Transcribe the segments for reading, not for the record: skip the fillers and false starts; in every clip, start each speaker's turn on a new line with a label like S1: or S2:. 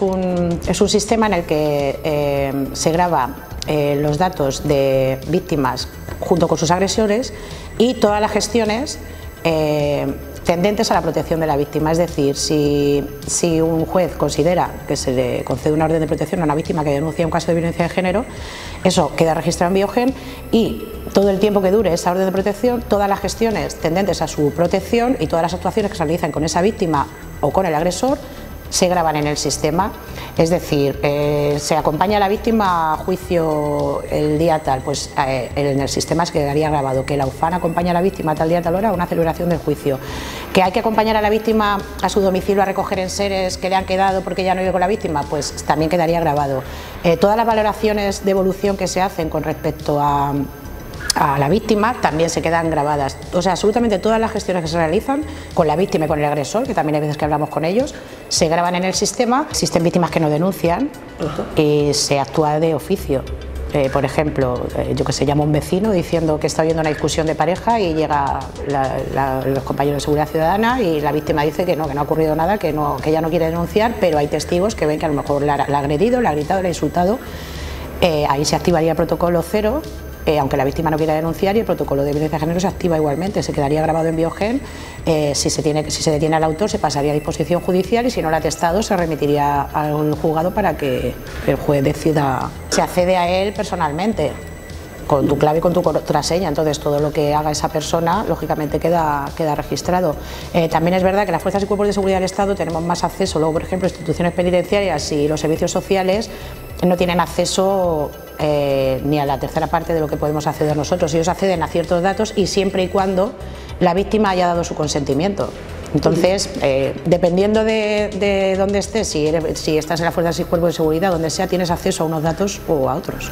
S1: es un sistema en el que se graba los datos de víctimas junto con sus agresores y todas las gestiones tendentes a la protección de la víctima. Es decir, si un juez considera que se le concede una orden de protección a una víctima que denuncia un caso de violencia de género, eso queda registrado en Biogen y todo el tiempo que dure esa orden de protección, todas las gestiones tendentes a su protección y todas las actuaciones que se realizan con esa víctima o con el agresor se graban en el sistema. Es decir, se acompaña a la víctima a juicio el día tal, pues en el sistema se quedaría grabado que la UFAN acompaña a la víctima tal día, tal hora a una celebración del juicio. Que hay que acompañar a la víctima a su domicilio a recoger enseres que le han quedado porque ya no vive con la víctima, pues también quedaría grabado. Todas las valoraciones de evolución que se hacen con respecto a la víctima también se quedan grabadas. O sea, absolutamente todas las gestiones que se realizan con la víctima y con el agresor, que también hay veces que hablamos con ellos, se graban en el sistema. Existen víctimas que no denuncian y se actúa de oficio. Por ejemplo, yo que sé, llama un vecino diciendo que está viendo una discusión de pareja y llega los compañeros de seguridad ciudadana y la víctima dice que no ha ocurrido nada, que ella no quiere denunciar, pero hay testigos que ven que a lo mejor la ha agredido, la ha gritado, la ha insultado. Ahí se activaría el protocolo 0. Aunque la víctima no quiera denunciar, y el protocolo de violencia de género se activa igualmente, se quedaría grabado en Biogen. Si se detiene al autor se pasaría a disposición judicial y si no el atestado se remitiría al juzgado para que el juez decida. Se accede a él personalmente con tu clave y con tu contraseña, entonces todo lo que haga esa persona lógicamente queda registrado. También es verdad que las fuerzas y cuerpos de seguridad del Estado tenemos más acceso, luego por ejemplo instituciones penitenciarias y los servicios sociales no tienen acceso ni a la tercera parte de lo que podemos acceder nosotros. Ellos acceden a ciertos datos y siempre y cuando la víctima haya dado su consentimiento. Entonces, dependiendo de dónde estés, si estás en las fuerzas y cuerpos de seguridad, donde sea, tienes acceso a unos datos o a otros.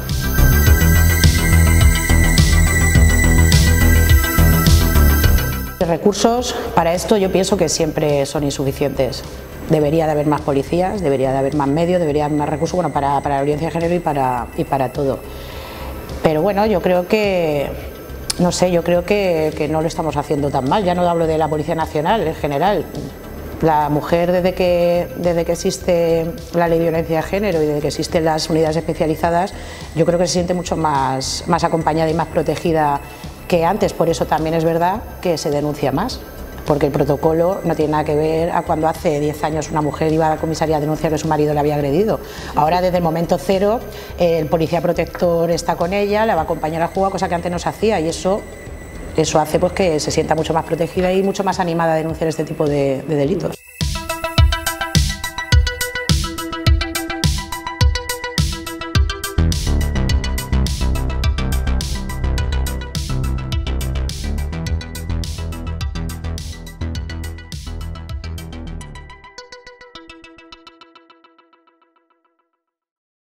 S1: Los recursos para esto yo pienso que siempre son insuficientes. Debería de haber más policías, debería de haber más medios, debería de haber más recursos para la violencia de género y para todo. Pero bueno, yo creo que, no sé, yo creo que no lo estamos haciendo tan mal. Ya no hablo de la Policía Nacional en general. La mujer, desde que existe la ley de violencia de género y desde que existen las unidades especializadas, yo creo que se siente mucho más acompañada y más protegida que antes. Por eso también es verdad que se denuncia más. Porque el protocolo no tiene nada que ver a cuando hace 10 años una mujer iba a la comisaría a denunciar que su marido la había agredido. Ahora desde el momento cero el policía protector está con ella, la va a acompañar al juzgado, cosa que antes no se hacía, y eso hace pues que se sienta mucho más protegida y mucho más animada a denunciar este tipo de delitos.